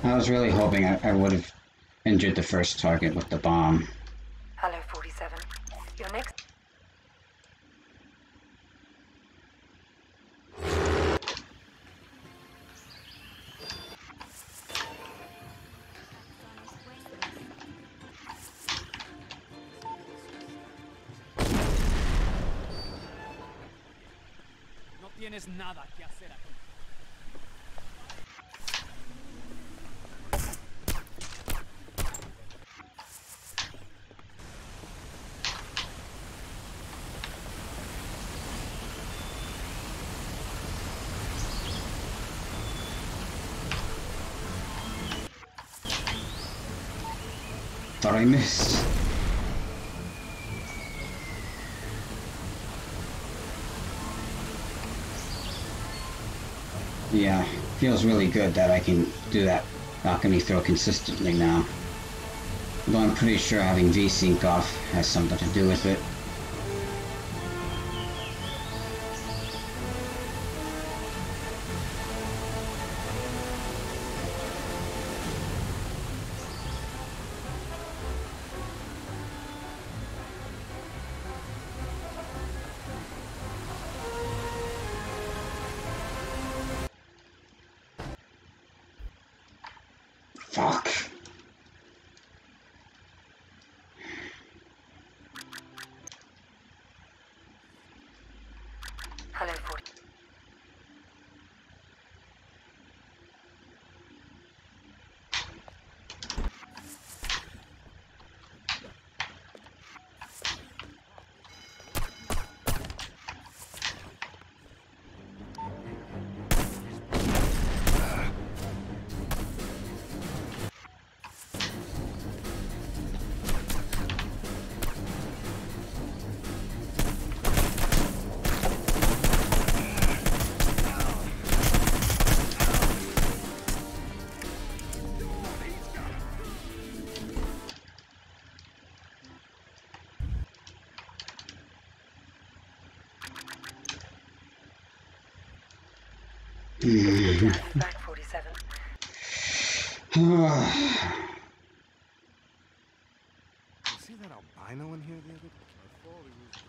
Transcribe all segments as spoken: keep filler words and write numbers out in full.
I was really hoping I, I would have injured the first target with the bomb. Hello, forty-seven. Your next... No tienes nada que hacer aquí. Thought I missed. Yeah, feels really good that I can do that alchemy throw consistently now. Although I'm pretty sure having V-Sync off has something to do with it. Fuck. Hello, forty. Back, forty-seven. You see that albino in here the other day? I thought he was...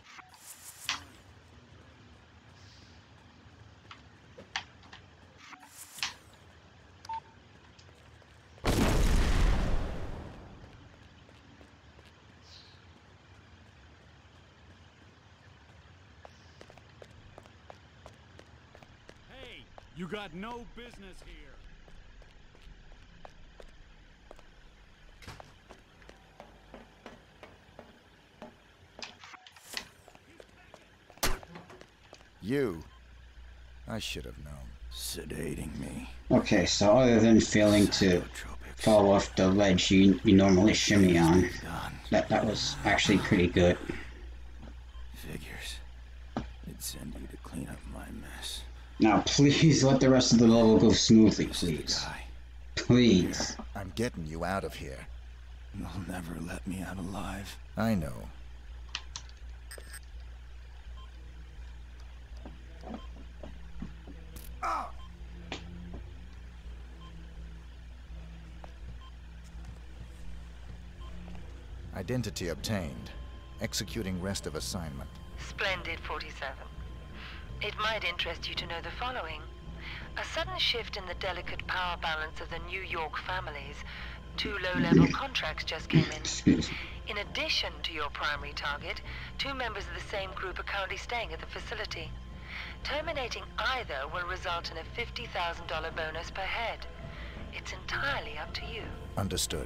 Hey, you got no business here. You. I should have known. Sedating me. Okay, so other than failing to fall off the ledge you, you normally shimmy on, that, that was actually pretty good. Figures. It'd send you to clean up my mess. Now please let the rest of the level go smoothly, please. Please. I'm getting you out of here. You'll never let me out alive. I know. Identity obtained. Executing rest of assignment. Splendid, forty-seven. It might interest you to know the following. A sudden shift in the delicate power balance of the New York families. Two low-level contracts just came in. In addition to your primary target, two members of the same group are currently staying at the facility. Terminating either will result in a fifty thousand dollar bonus per head. It's entirely up to you. Understood.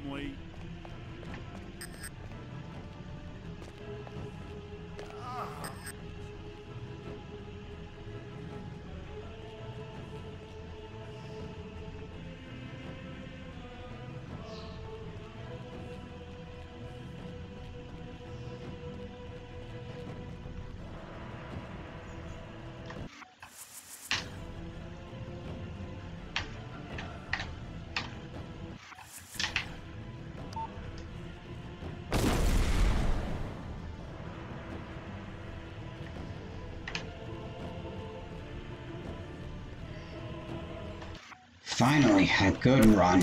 family. Finally, a good run.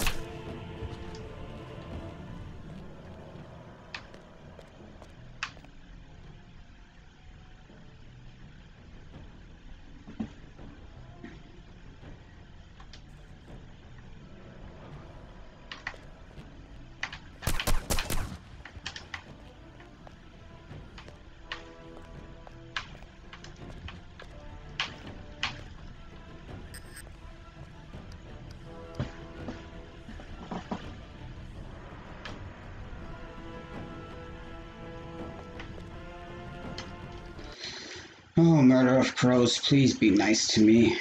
Oh, murder of crows, please be nice to me.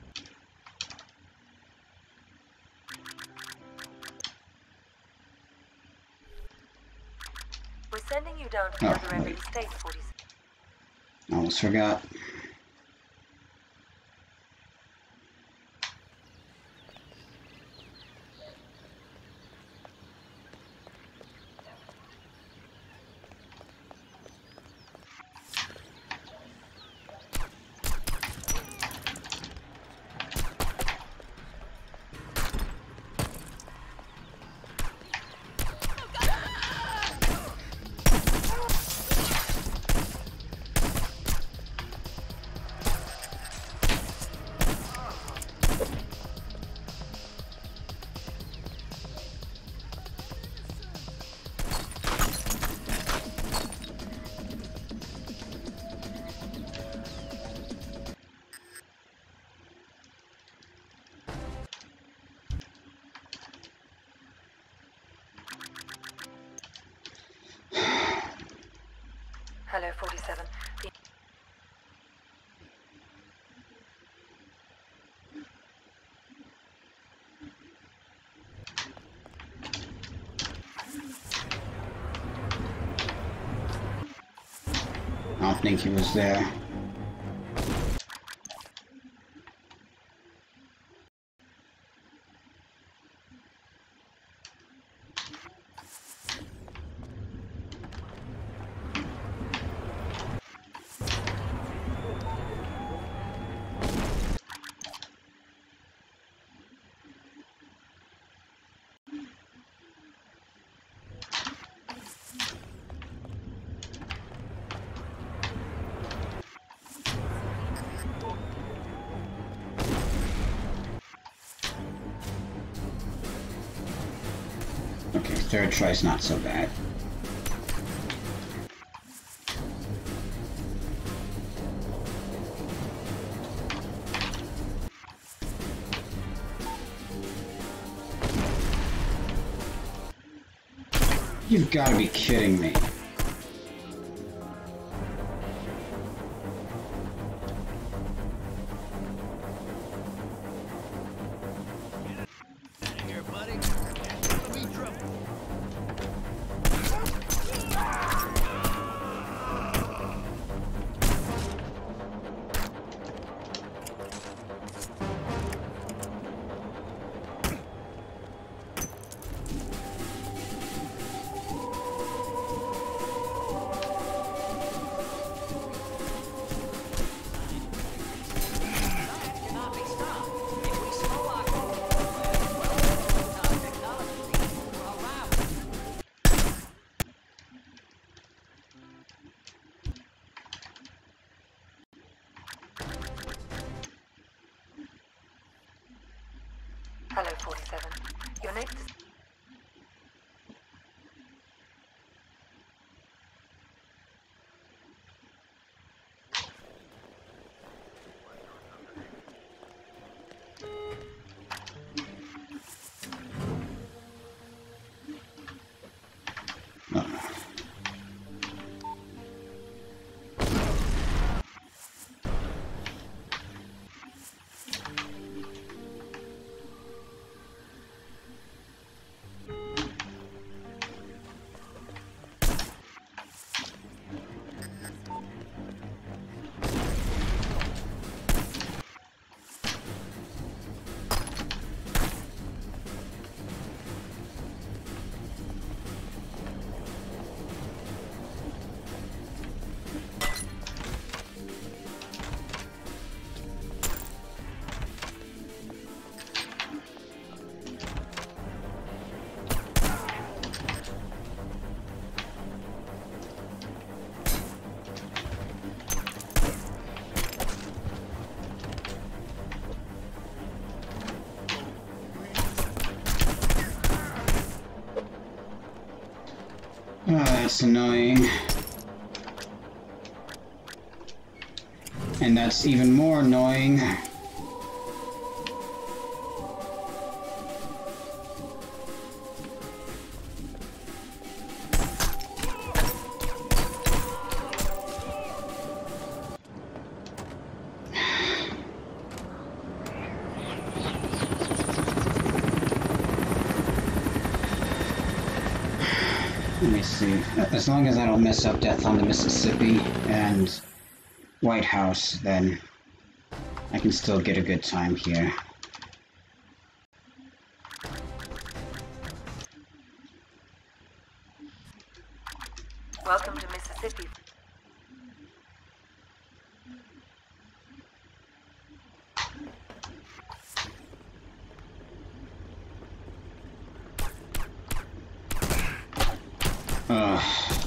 We're sending you down to the Oh, other end wait. of the state, forty-seven. Almost forgot. Hello, forty-seven. The I don't think he was there. Okay, third try's not so bad. You've got to be kidding me. Here, buddy. There's gonna be trouble. Hello, forty-seven. Your next... that's annoying. And that's even more annoying. Let me see. As long as I don't mess up Death on the Mississippi and White House, then I can still get a good time here. Welcome to Mississippi. Ugh.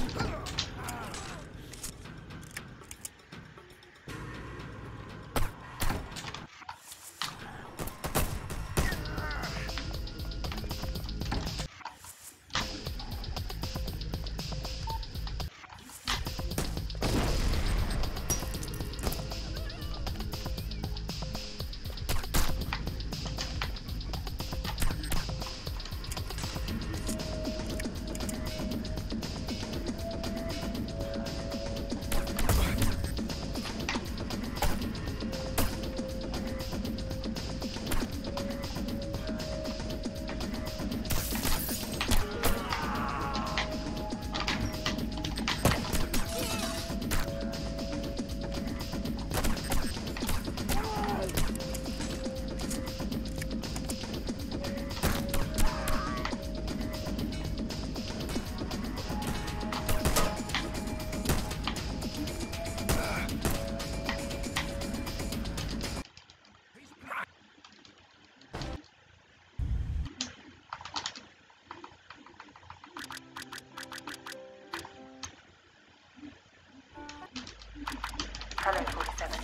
Hello, forty-seven.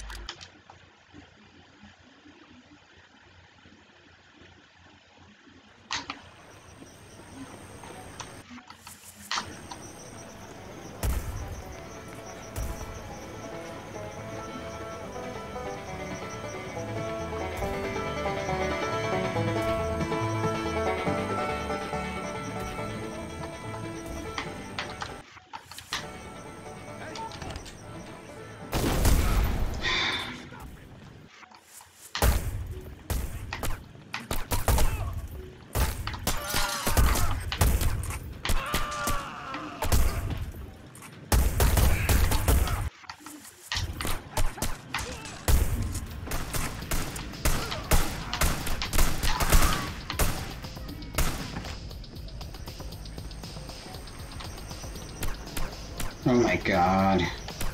Oh my god.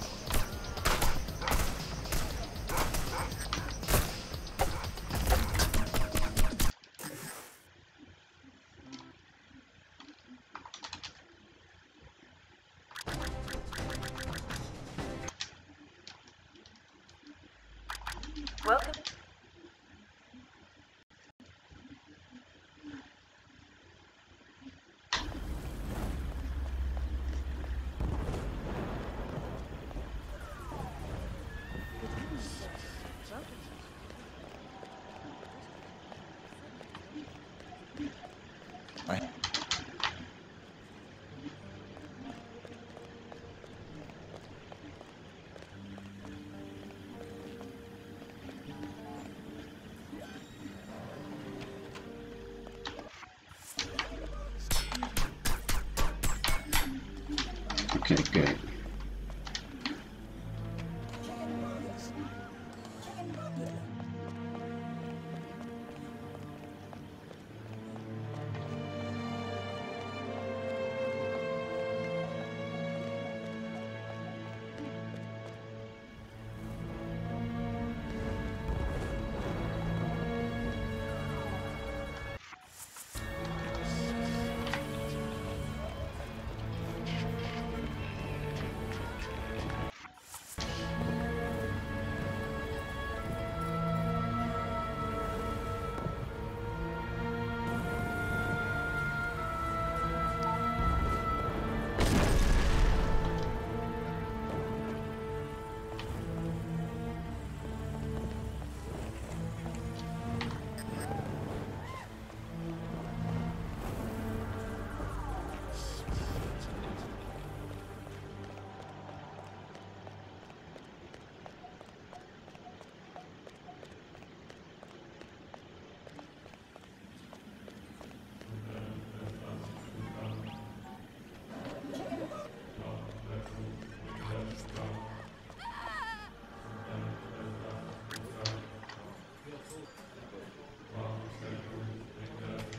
Welcome.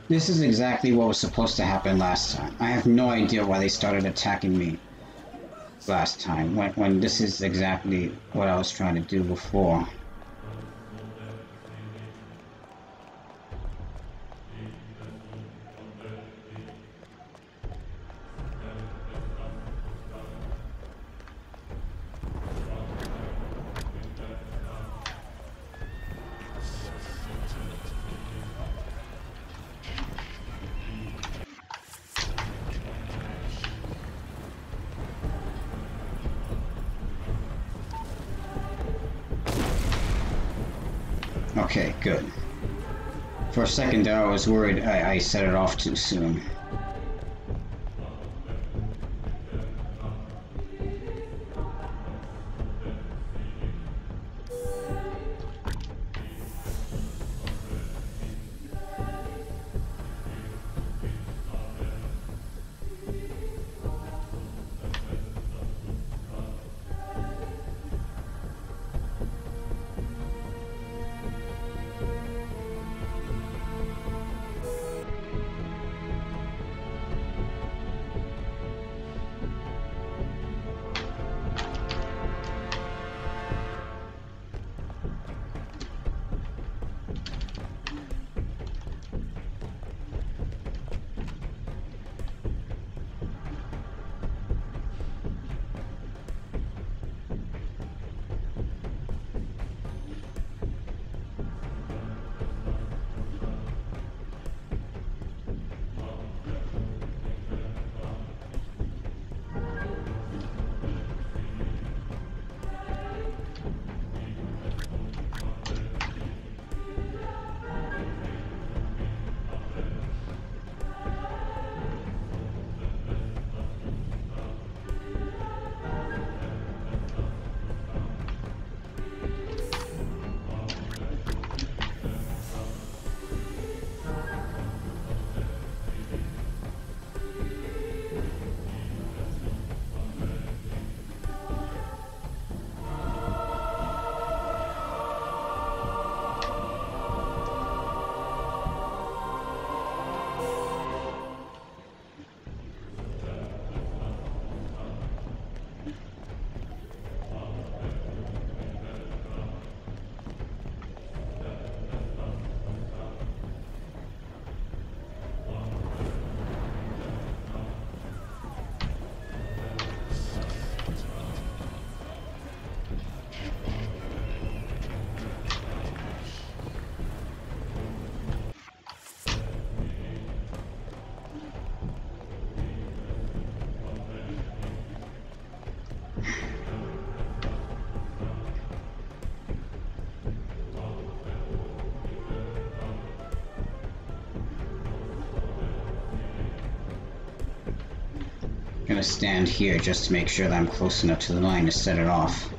This is exactly what was supposed to happen last time. I have no idea why they started attacking me last time, when, when this is exactly what I was trying to do before. Okay, good. For a second there, I was worried I, I set it off too soon. I'm gonna stand here just to make sure that I'm close enough to the line to set it off.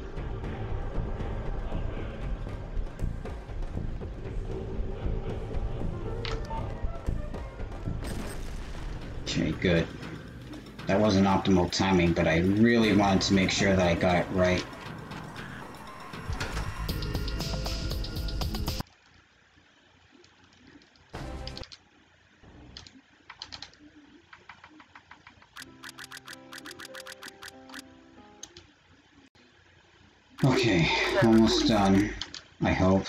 Okay, good. That wasn't optimal timing, but I really wanted to make sure that I got it right. Okay, almost done, I hope.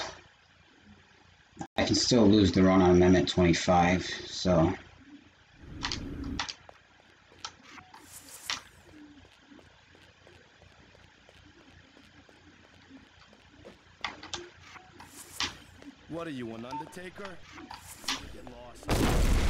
I can still lose the run on Amendment twenty-five, so... What are you, an undertaker? Get lost.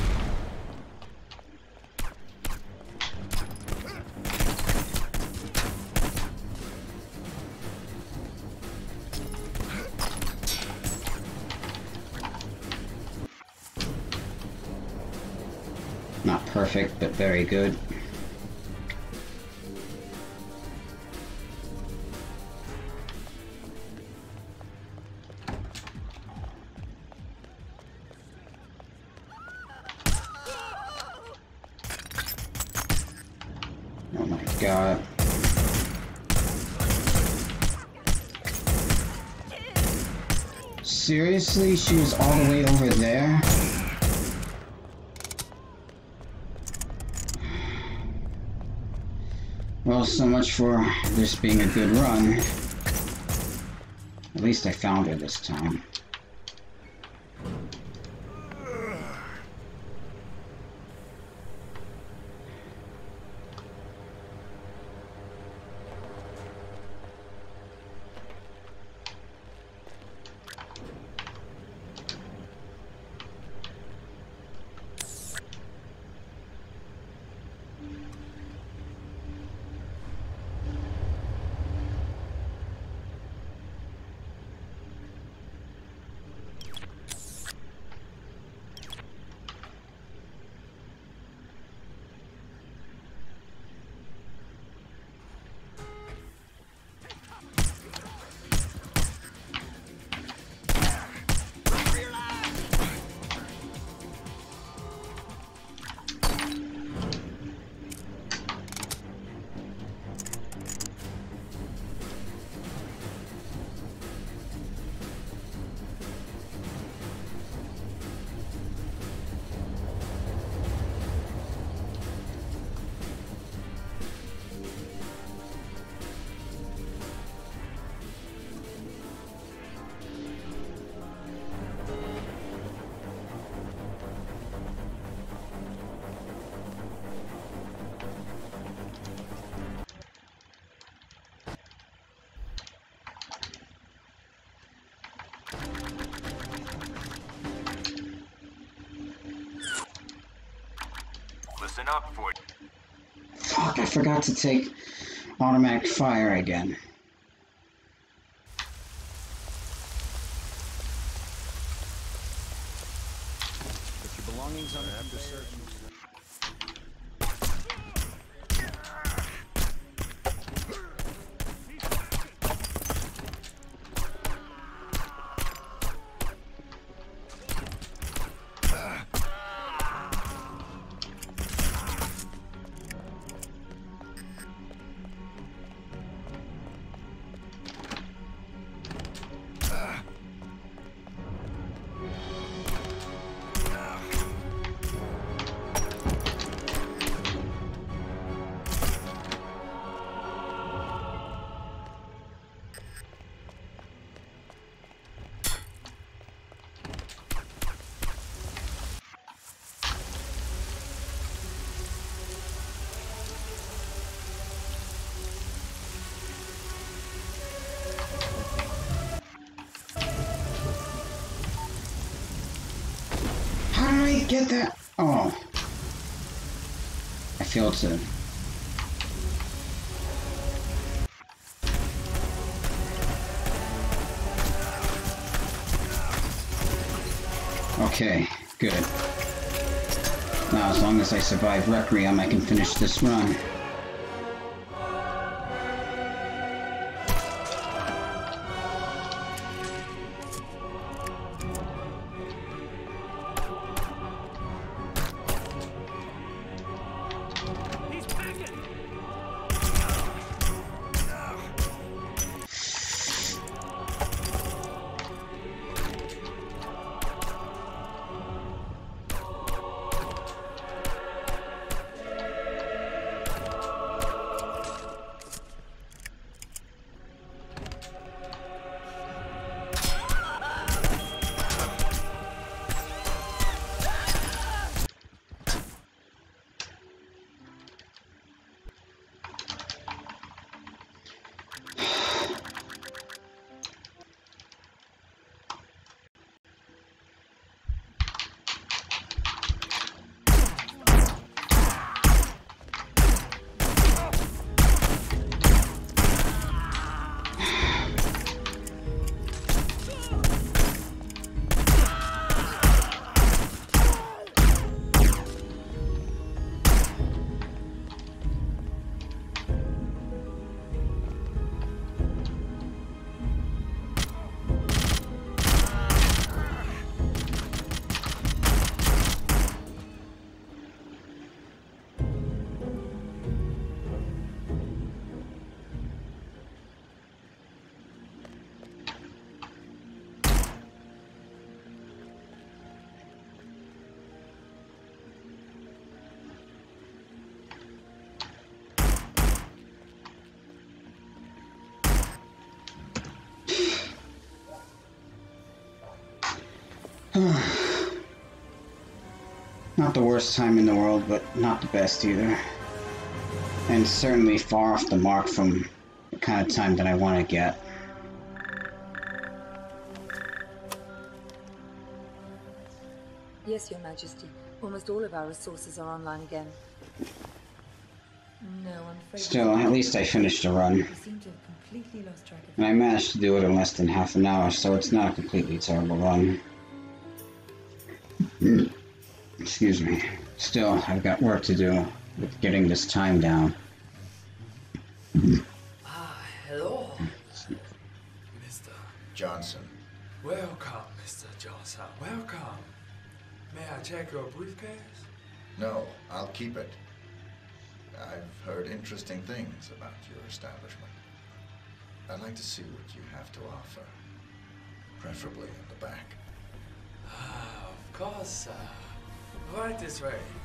Not perfect, but very good. Oh my god. Seriously? She was all the way over there? Well, so much for this being a good run. At least I found her this time. Listen up for Fuck, I forgot to take automatic fire again. Put your belongings on after search. How did I get that? Oh. I failed to. Okay, good. Now, as long as I survive Requiem, I can finish this run. Not the worst time in the world, but not the best either. And certainly far off the mark from the kind of time that I want to get. Yes, Your Majesty. Almost all of our resources are online again. No, I'm afraid... Still, at least I finished the run. We seem to have completely lost track of... And I managed to do it in less than half an hour, so it's not a completely terrible run. Excuse me. Still, I've got work to do with getting this time down. Ah, hello, Mister Johnson. Welcome, Mister Johnson. Welcome. May I check your briefcase? No, I'll keep it. I've heard interesting things about your establishment. I'd like to see what you have to offer. Preferably in the back. Ah, of course, sir. Right this way.